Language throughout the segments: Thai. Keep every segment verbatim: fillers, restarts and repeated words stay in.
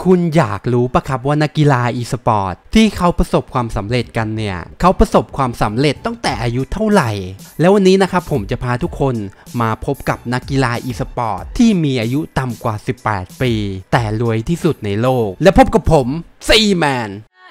คุณอยากรู้ปะครับว่านักกีฬาอีสปอร์ตที่เขาประสบความสำเร็จกันเนี่ยเขาประสบความสำเร็จตั้งแต่อายุเท่าไหร่แล้ววันนี้นะครับผมจะพาทุกคนมาพบกับนักกีฬาอีสปอร์ตที่มีอายุต่ำกว่าสิบแปดปีแต่รวยที่สุดในโลกและพบกับผมซีแมน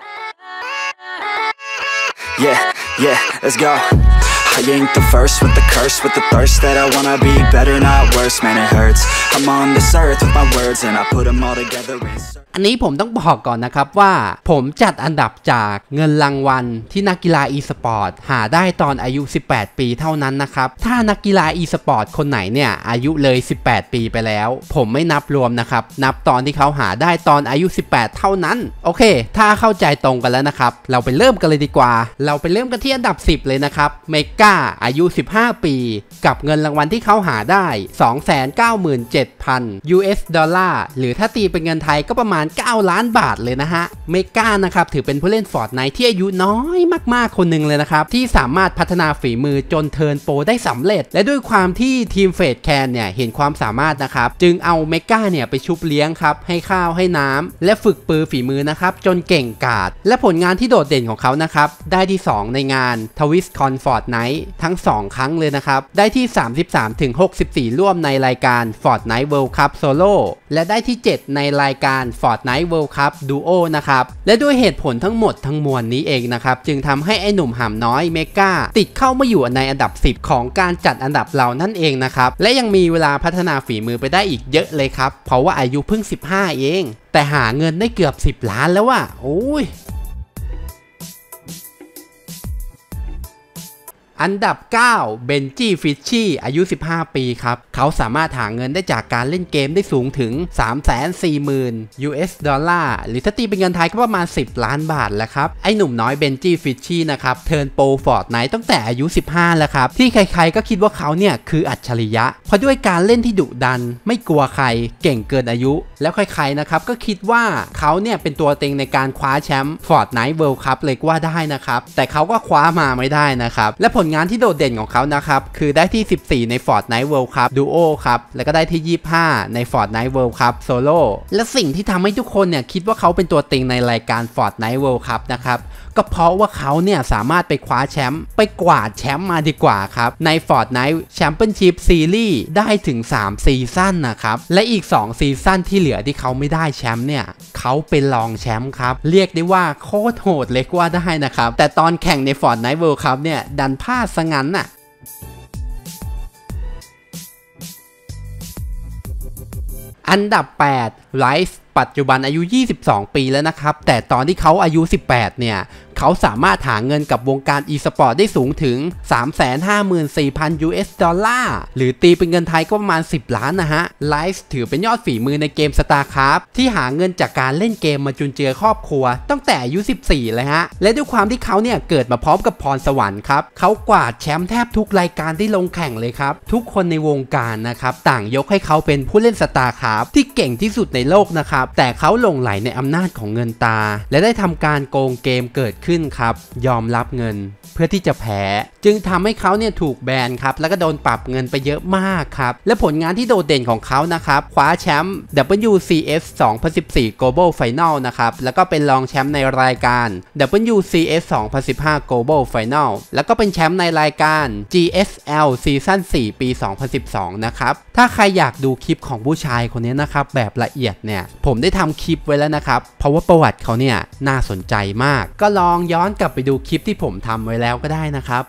Yeah, yeah, let's go. I ain't the first with the curse, with the thirst that I wanna be better, not worse, man it hurts. I'm on this earth with my words and I put them all together in อันนี้ผมต้องบอกก่อนนะครับว่าผมจัดอันดับจากเงินรางวัลที่นักกีฬาอีสปอร์ตหาได้ตอนอายุสิบแปดปีเท่านั้นนะครับถ้านักกีฬาอีสปอร์ตคนไหนเนี่ยอายุเลยสิบแปดปีไปแล้วผมไม่นับรวมนะครับนับตอนที่เขาหาได้ตอนอายุสิบแปดเท่านั้นโอเคถ้าเข้าใจตรงกันแล้วนะครับเราไปเริ่มกันเลยดีกว่าเราไปเริ่มกันที่อันดับสิบเลยนะครับเมก้าอายุสิบห้าปีกับเงินรางวัลที่เขาหาได้ สองแสนเก้าหมื่นเจ็ดพัน ยู เอส ดอลลาร์หรือถ้าตีเป็นเงินไทยก็ประมาณเก้าล้านบาทเลยนะฮะเมก้านะครับถือเป็นผู้เล่น Fortnite ที่อายุน้อยมากๆคนหนึ่งเลยนะครับที่สามารถพัฒนาฝีมือจนเทิร์นโปรได้สำเร็จและด้วยความที่ทีมเฟดแคนเนี่ยเห็นความสามารถนะครับจึงเอาเมก้าเนี่ยไปชุบเลี้ยงครับให้ข้าวให้น้ำและฝึกปือฝีมือนะครับจนเก่งกาจและผลงานที่โดดเด่นของเขานะครับได้ที่สองในงานทวิสคอนฟอร์ตไนท์ทั้งสองครั้งเลยนะครับได้ที่ สามสิบสามถึงหกสิบสี่ ร่วมในรายการ Fortnite World Cup Solo และได้ที่เจ็ดในรายการ Fortnite World Cup Duo นะครับและด้วยเหตุผลทั้งหมดทั้งมวลนี้เองนะครับจึงทำให้ไอ้หนุ่มหำน้อยเมก้าติดเข้ามาอยู่ในอันดับสิบของการจัดอันดับเรานั่นเองนะครับและยังมีเวลาพัฒนาฝีมือไปได้อีกเยอะเลยครับเพราะว่าอายุเพิ่งสิบห้าเองแต่หาเงินได้เกือบสิบล้านแล้วว่ะโอ้ยอันดับเก้าเบนจี้ฟิชชี่อายุสิบห้าปีครับเขาสามารถหาเงินได้จากการเล่นเกมได้สูงถึง สามแสนสี่หมื่น ยู เอส ดอลลาร์หรือถ้าตีเป็นเงินไทยก็ประมาณสิบล้านบาทแล้วครับไอ้หนุ่มน้อยเบนจี้ฟิชชี่นะครับเทิร์นโปรฟอร์ตไนท์ตั้งแต่อายุสิบห้าแล้วครับที่ใครๆก็คิดว่าเขาเนี่ยคืออัจฉริยะเพราะด้วยการเล่นที่ดุดันไม่กลัวใครเก่งเกินอายุแล้วใครๆนะครับก็คิดว่าเขาเนี่ยเป็นตัวเต็งในการคว้าแชมป์ฟอร์ตไนท์เวิลด์คัพเลยว่าได้นะครับแต่เขาก็คว้ามาไม่ได้นะครับและผลงานที่โดดเด่นของเขานะครับคือได้ที่สิบสี่ใน Fortnite World Cup Duo ครับแล้วก็ได้ที่ยี่สิบห้าใน Fortnite World Cup Solo และสิ่งที่ทำให้ทุกคนเนี่ยคิดว่าเขาเป็นตัวเต็งในรายการ Fortnite World Cup นะครับก็เพราะว่าเขาเนี่ยสามารถไปคว้าแชมป์ไปกวาดแชมป์มาดีกว่าครับใน Fortnite Championship Series ได้ถึงสามซีซั่นนะครับและอีกสองซีซั่นที่เหลือที่เขาไม่ได้แชมป์เนี่ยเขาเป็นรองแชมป์ครับเรียกได้ว่าโคตรโหดเลยว่าได้นะครับแต่ตอนแข่งใน Fortnite World Cup เนี่ยดันพลาดซะงั้นน่ะอันดับแปดไลฟ์ปัจจุบันอายุยี่สิบสองปีแล้วนะครับแต่ตอนที่เขาอายุสิบแปดเนี่ยเขาสามารถหาเงินกับวงการอีสปอร์ตได้สูงถึง สามแสนห้าหมื่นสี่พัน ยู เอส ดอลลาร์หรือตีเป็นเงินไทยก็ประมาณสิบล้านนะฮะไลฟ์ถือเป็นยอดฝีมือในเกม StarCraft ที่หาเงินจากการเล่นเกมมาจุนเจือครอบครัวตั้งแต่อายุสิบสี่เลยฮะและด้วยความที่เขาเนี่ยเกิดมาพร้อมกับพรสวรรค์ครับเขากวาดแชมป์แทบทุกรายการที่ลงแข่งเลยครับทุกคนในวงการนะครับต่างยกให้เขาเป็นผู้เล่น StarCraft ที่เก่งที่สุดในโลกนะครับแต่เขาหลงไหลในอำนาจของเงินตาและได้ทำการโกงเกมเกิดขึ้นครับยอมรับเงินเพื่อที่จะแพ้จึงทำให้เขาเนี่ยถูกแบนครับแล้วก็โดนปรับเงินไปเยอะมากครับและผลงานที่โดดเด่นของเขานะครับคว้าแชมป์ ดับเบิลยู ซี เอส สองพันสิบสี่ Global Final นะครับแล้วก็เป็นรองแชมป์ในรายการ ดับเบิลยู ซี เอส สองพันสิบห้า Global Final แล้วก็เป็นแชมป์ในรายการ จี เอส แอล ซีซั่นสี่ปีสองพันสิบสองนะครับถ้าใครอยากดูคลิปของผู้ชายคนนี้นะครับแบบละเอียดเนี่ยผมได้ทำคลิปไว้แล้วนะครับเพราะว่าประวัติเขาเนี่ยน่าสนใจมากก็ลองย้อนกลับไปดูคลิปที่ผมทำไว้แล้วก็ได้นะครับ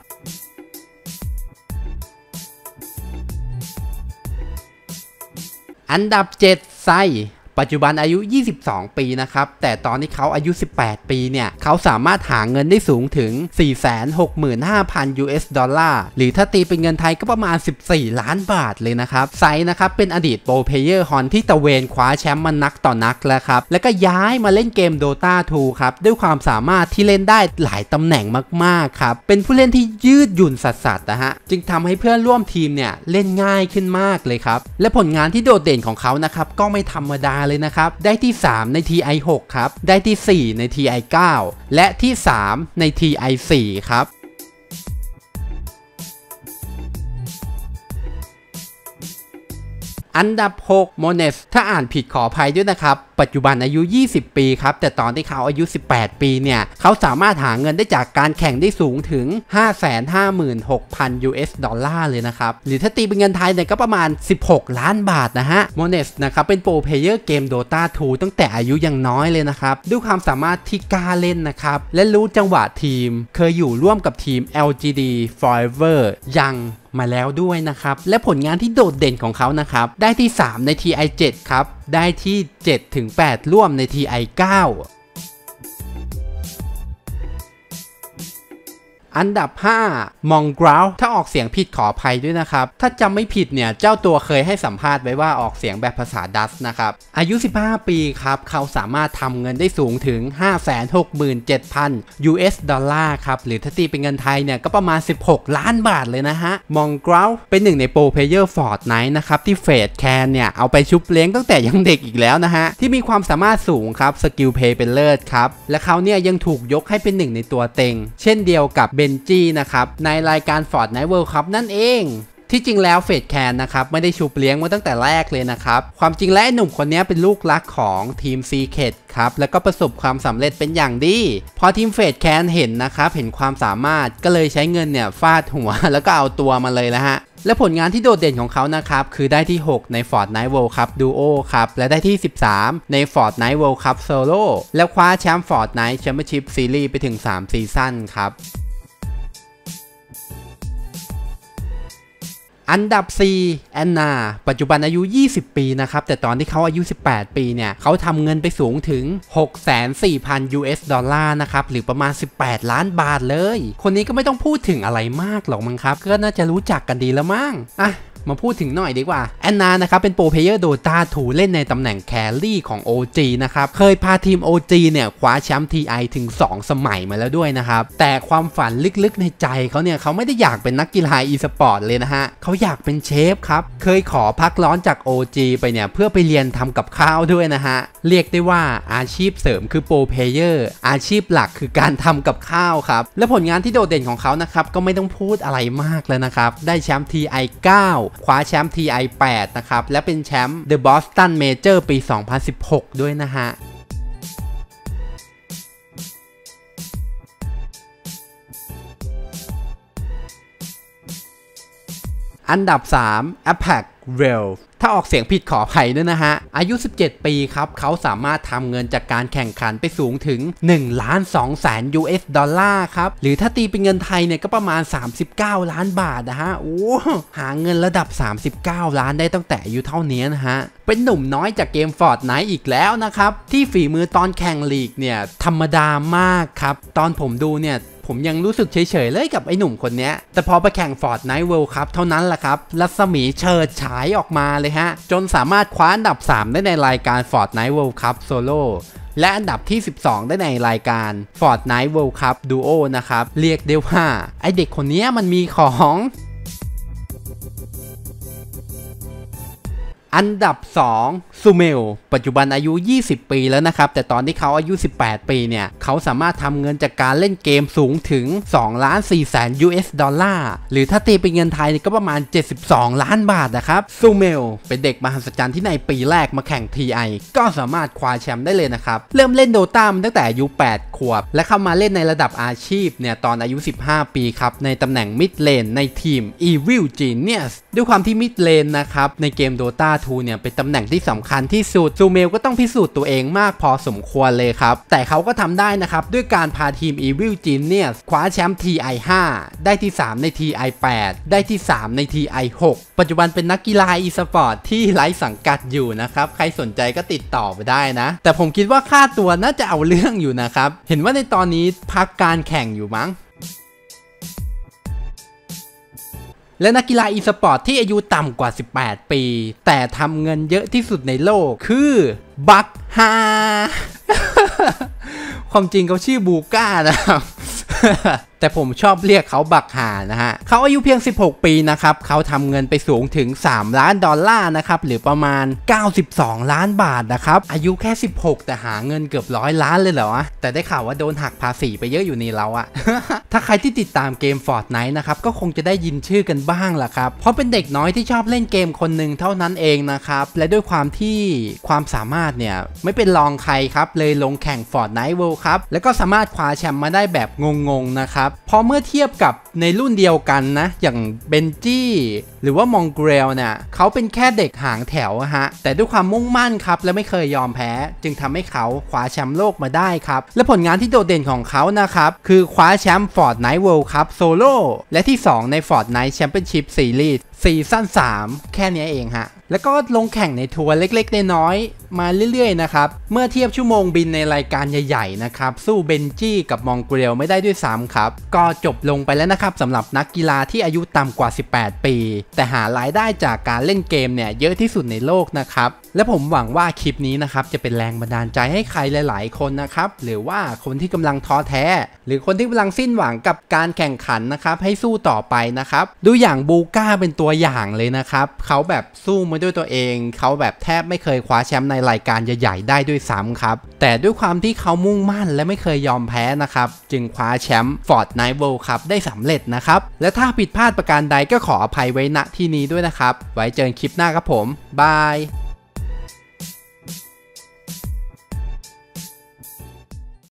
อันดับเจ็ดไซปัจจุบันอายุยี่สิบสองปีนะครับแต่ตอนที่เขาอายุสิบแปดปีเนี่ยเขาสามารถหาเงินได้สูงถึง สี่แสนหกหมื่นห้าพัน ยู เอส ดอลลาร์หรือถ้าตีเป็นเงินไทยก็ประมาณสิบสี่ล้านบาทเลยนะครับไซนะครับเป็นอดีตโปรเพลเยอร์ฮอนที่ตะเวนคว้าแชมป์มานักต่อนักแล้วครับแล้วก็ย้ายมาเล่นเกม Dota ทูครับด้วยความสามารถที่เล่นได้หลายตำแหน่งมากๆครับเป็นผู้เล่นที่ยืดหยุ่นสัสๆนะฮะจึงทำให้เพื่อนร่วมทีมเนี่ยเล่นง่ายขึ้นมากเลยครับและผลงานที่โดดเด่นของเขานะครับก็ไม่ธรรมดาเลยนะครับได้ที่สามใน ที ไอ หก ครับได้ที่สี่ใน ที ไอ เก้า และที่สามใน ที ไอ สี่ ครับ ออันดับหก Mones ถ้าอ่านผิดขออภัยด้วยนะครับปัจจุบันอายุยี่สิบปีครับแต่ตอนที่เขาอายุสิบแปดปีเนี่ยเขาสามารถหาเงินได้จากการแข่งได้สูงถึง ห้าแสนห้าหมื่นหกพัน ยู เอส ดอลลาร์เลยนะครับหรือถ้าตีเป็นเงินไทยเนี่ยก็ประมาณสิบหกล้านบาทนะฮะ Mones นะครับเป็นโปรเพลเยอร์เกม Dota ทูตั้งแต่อายุยังน้อยเลยนะครับด้วยความสามารถที่กล้าเล่นนะครับและรู้จังหวะทีมเคยอยู่ร่วมกับทีม แอล จี ดี Forever ยังมาแล้วด้วยนะครับและผลงานที่โดดเด่นของเขานะครับได้ที่สามใน ที ไอ เซเว่น ครับได้ที่ เจ็ดถึงแปด ร่วมใน ที ไอ เก้า อันดับห้ามองกราวถ้าออกเสียงผิดขออภัยด้วยนะครับถ้าจำไม่ผิดเนี่ยเจ้าตัวเคยให้สัมภาษณ์ไว้ว่าออกเสียงแบบภาษาดัตช์นะครับอายุสิบห้าปีครับเขาสามารถทำเงินได้สูงถึง ห้าแสนหกหมื่นเจ็ดพัน ยู เอส ดอลลาร์ครับหรือถ้าตีเป็นเงินไทยเนี่ยก็ประมาณสิบหกล้านบาทเลยนะฮะมองกราวเป็นหนึ่งในโปรเพลเยอร์ฟอร์ตไนท์นะครับที่เฟดแคนเนี่ยเอาไปชุบเลี้ยงตั้งแต่ยังเด็กอีกแล้วนะฮะที่มีความสามารถสูงครับสกิลเพย์เป็นเลิศครับและเขาเนี่ยยังถูกยกให้เป็นหนึ่งในตัวเต็งเช่นเดียวกับเบนจี้นะครับในรายการ Fortnite World Cup นั่นเองที่จริงแล้วเฟดแคนนะครับไม่ได้ชูเลี้ยงมาตั้งแต่แรกเลยนะครับความจริงแล้วหนุ่มคนนี้เป็นลูกรักของทีม Secret ครับแล้วก็ประสบความสำเร็จเป็นอย่างดีพอทีมเฟดแคนเห็นนะครับเห็นความสามารถก็เลยใช้เงินเนี่ยฟาดหัวแล้วก็เอาตัวมาเลยนะฮะและผลงานที่โดดเด่นของเขานะครับคือได้ที่หกใน Fortnite World Cup Duo ครับและได้ที่สิบสามใน Fortnite World Cup Solo แล้วคว้าแชมป์ Fortnite Championship Series ไปถึงสามซีซั่นครับอันดับสี่แอนนาปัจจุบันอายุยี่สิบปีนะครับแต่ตอนที่เขาอายุสิบแปดปีเนี่ยเขาทำเงินไปสูงถึง หกแสนสี่พัน ยู เอส ดอลลาร์นะครับหรือประมาณสิบแปดล้านบาทเลยคนนี้ก็ไม่ต้องพูดถึงอะไรมากหรอกมั้งครับก็น่าจะรู้จักกันดีแล้วมั้งอ่ะมาพูดถึงหน่อยดีกว่าแอนนานะครับเป็นโปรเพลเยอร์ Dota ทูเล่นในตำแหน่งแครี่ของ โอ จี นะครับเคยพาทีม โอ จี เนี่ยคว้าแชมป์ ที ไอ ถึงสองสมัยมาแล้วด้วยนะครับแต่ความฝันลึกๆในใจเขาเนี่ยเขาไม่ได้อยากเป็นนักกีฬาอีสปอร์ตเลยนะฮะเขาอยากเป็นเชฟครับเคยขอพักร้อนจาก โอ จี ไปเนี่ยเพื่อไปเรียนทำกับข้าวด้วยนะฮะเรียกได้ว่าอาชีพเสริมคือโปรเพลเยอร์อาชีพหลักคือการทำกับข้าวครับและผลงานที่โดดเด่นของเขานะครับก็ไม่ต้องพูดอะไรมากเลยนะครับได้แชมป์ ที ไอ เก้า คว้าแชมป์ ที ไอ แปด นะครับและเป็นแชมป์ The Boston Major ปี สองพันสิบหก ด้วยนะฮะอันดับสาม Apex Wellถ้าออกเสียงผิดขออภัยด้วยนะฮะอายุสิบเจ็ดปีครับเขาสามารถทำเงินจากการแข่งขันไปสูงถึง หนึ่งล้านสองแสน ยู เอส ดอลลาร์ครับหรือถ้าตีเป็นเงินไทยเนี่ยก็ประมาณสามสิบเก้าล้านบาทนะฮะโอ้หาเงินระดับสามสิบเก้าล้านได้ตั้งแต่อายุเท่านี้นะฮะเป็นหนุ่มน้อยจากเกม Fortnite อีกแล้วนะครับที่ฝีมือตอนแข่งลีกเนี่ยธรรมดามากครับตอนผมดูเนี่ยผมยังรู้สึกเฉยๆเลยกับไอ้หนุ่มคนนี้แต่พอไปแข่ง Fortnite World Cup เท่านั้นแหละครับรัศมีเฉิดฉายออกมาเลยฮะจนสามารถคว้าอันดับสามได้ในรายการ Fortnite World Cup Solo และอันดับที่สิบสองได้ในรายการ Fortnite World Cup Duo นะครับเรียกได้ว่าไอเด็กคนนี้มันมีของอันดับสองซูเมลปัจจุบันอายุยี่สิบปีแล้วนะครับแต่ตอนที่เขาอายุสิบแปดปีเนี่ยเขาสามารถทำเงินจากการเล่นเกมสูงถึง สองล้านสี่แสน ยู เอส ดอลลาร์หรือถ้าตีเป็นเงินไทยก็ประมาณเจ็ดสิบสองล้านบาทนะครับซูเมลเป็นเด็กมหัศจรรย์ที่ในปีแรกมาแข่ง ที ไอ ก็สามารถคว้าแชมป์ได้เลยนะครับเริ่มเล่น Dota มาตั้งแต่อายุแปดขวบและเข้ามาเล่นในระดับอาชีพเนี่ยตอนอายุสิบห้าปีครับในตำแหน่งมิดเลนในทีม Evil Genius ด้วยความที่มิดเลนนะครับในเกม Dota ทูเนี่ยเป็นตำแหน่งที่สำคัญที่สุดซูเมลก็ต้องพิสูจน์ตัวเองมากพอสมควรเลยครับแต่เขาก็ทำได้นะครับด้วยการพาทีม Evil Genius คว้าแชมป์ ที ไอ ห้า ได้ที่สามใน ที ไอ แปด ได้ที่สามใน ที ไอ หก ปัจจุบันเป็นนักกีฬาอีสปอร์ตที่ไร้สังกัดอยู่นะครับใครสนใจก็ติดต่อไปได้นะแต่ผมคิดว่าค่าตัวน่าจะเอาเรื่องอยู่นะครับเห็นว่าในตอนนี้พักการแข่งอยู่มั้งและนักกีฬาอีสปอร์ตที่อายุต่ำกว่าสิบแปดปีแต่ทำเงินเยอะที่สุดในโลกคือบักฮา ความจริงเขาชื่อบูก้านะครับแต่ผมชอบเรียกเขาบักห่านะฮะเขาอายุเพียงสิบหกปีนะครับเขาทำเงินไปสูงถึงสามล้านดอลลาร์นะครับหรือประมาณเก้าสิบสองล้านบาทนะครับอายุแค่สิบหกแต่หาเงินเกือบร้อยล้านเลยเหรอวะแต่ได้ข่าวว่าโดนหักภาษีไปเยอะอยู่นี่เราอะ ถ้าใครที่ติดตามเกม Fortnite นะครับก็คงจะได้ยินชื่อกันบ้างล่ะครับเพราะเป็นเด็กน้อยที่ชอบเล่นเกมคนหนึ่งเท่านั้นเองนะครับและด้วยความที่ความสามารถเนี่ยไม่เป็นรองใครครับเลยลงแข่ง Fortnite World ครับแล้วก็สามารถคว้าแชมป์มาได้แบบงงๆนะครับพอเมื่อเทียบกับในรุ่นเดียวกันนะอย่างเบนจี้หรือว่ามองเกรลเนี่ยเขาเป็นแค่เด็กหางแถวฮะแต่ด้วยความมุ่งมั่นครับและไม่เคยยอมแพ้จึงทำให้เขาคว้าแชมป์โลกมาได้ครับและผลงานที่โดดเด่นของเขานะครับคือคว้าแชมป์ Fortnite World Cup Solo และที่สองใน Fortnite Championship Series ซีซั่นสามแค่นี้เองฮะแล้วก็ลงแข่งในทัวร์เล็กๆน้อยๆมาเรื่อยๆนะครับเมื่อเทียบชั่วโมงบินในรายการใหญ่ๆนะครับสู้เบนจี้กับมองเกรลไม่ได้ด้วยซ้ำครับก็จบลงไปแล้วนะครับสำหรับนักกีฬาที่อายุต่ำกว่าสิบแปดปีแต่หารายได้จากการเล่นเกมเนี่ยเยอะที่สุดในโลกนะครับและผมหวังว่าคลิปนี้นะครับจะเป็นแรงบันดาลใจให้ใครหลายๆคนนะครับหรือว่าคนที่กำลังท้อแท้หรือคนที่กำลังสิ้นหวังกับการแข่งขันนะครับให้สู้ต่อไปนะครับดูอย่างบูก้าเป็นตัวอย่างเลยนะครับเขาแบบสู้มาด้วยตัวเองเขาแบบแทบไม่เคยคว้าแชมป์ในรายการใหญ่ๆได้ด้วยซ้ำครับแต่ด้วยความที่เขามุ่งมั่นและไม่เคยยอมแพ้นะครับจึงคว้าแชมป์ Fortnite World Cup ได้สำเร็จนะครับและถ้าผิดพลาดประการใดก็ขออภัยไว้ณที่นี้ด้วยนะครับไว้เจอกันคลิปหน้าครับผมบาย